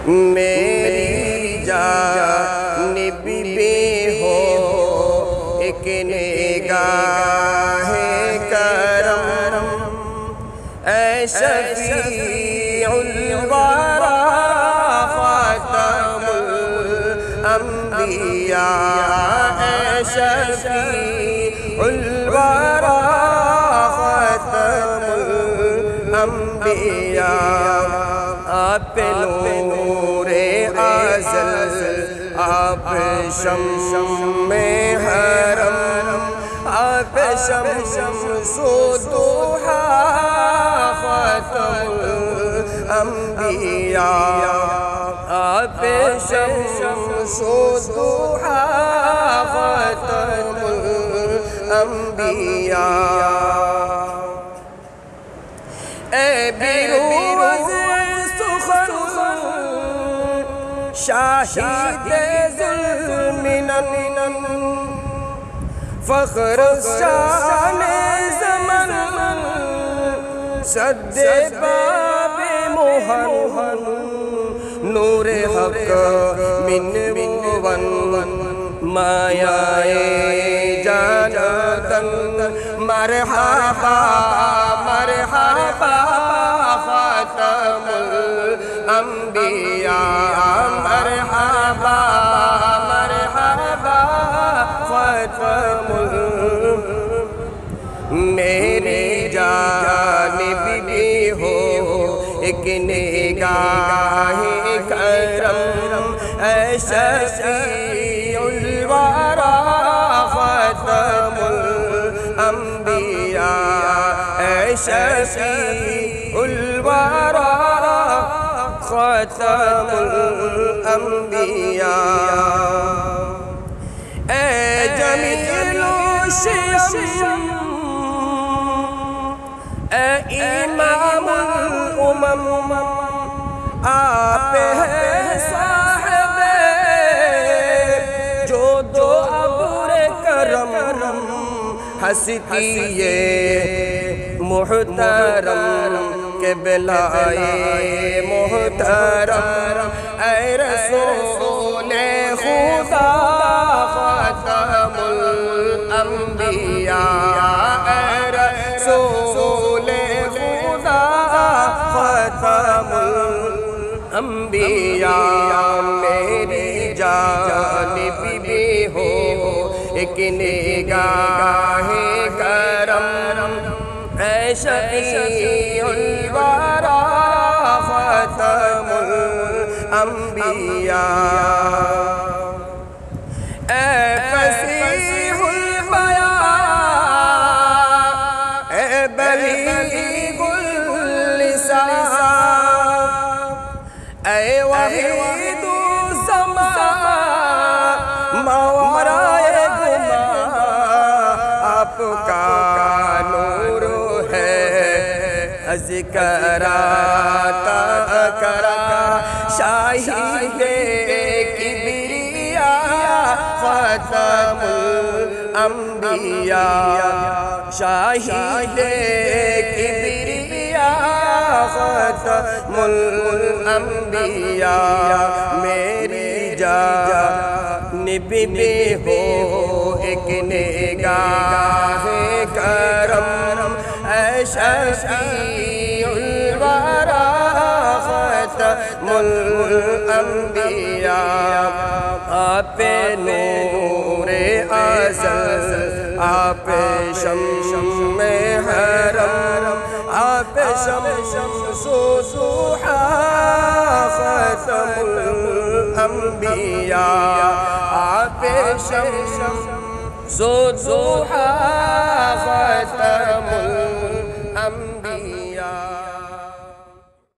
میری جانب بھی ہو ایک نگاہ کرم، اے شفیع الورا خاتم الانبیاء، اے شفیع الورا خاتم الانبیاء، آپ نور ازل، آپ شمع حرم، آپ شمس ضحا خاتم الانبیاء، آپ شمس ضحا خاتم الانبیاء، اے بیروز سخن شاہد ظلم، فخر شان زمن، سد باب مہر، نور حق من ون، مایائے جانتن، مرحبا مرحبا خاتم الانبیاء، مرحبا مرحبا خاتم میری جانب بھی ہو ایک نگاہ کرم، اے شفیع الورا خاتم الانبیاء، اے شفیع الورا خاتم الانبیاء، اے جمیل الشیم، اے امام الامم، آپ ہیں صاحب جو دو ابر کرم، ہستی محترم کے بلائے محترم، اے رسول خدا خاتم الانبیاء، اے رسول خدا خاتم الانبیاء، میری جانب بھی ہو ایک نگاہ کرم، اے شفیع الورا خاتم الانبیاء، اے فصیح البیان، اے بلیغ اللسان، اے وحید الزمان، ماورائے گمان، آپ کا نور ہے ذکرا تکرا، شاہد کبریا خاتم الانبیاء، شاہد کبریا خاتم الانبیاء، میری جانب بھی ہو ایک نگاہ کرم، اے شفیع الورا خاتم الانبیاء، آپ نور ازل، آپ شمع حرم، آپ شمس ضحا خاتم الانبیاء، آپ شمس ضحا خاتم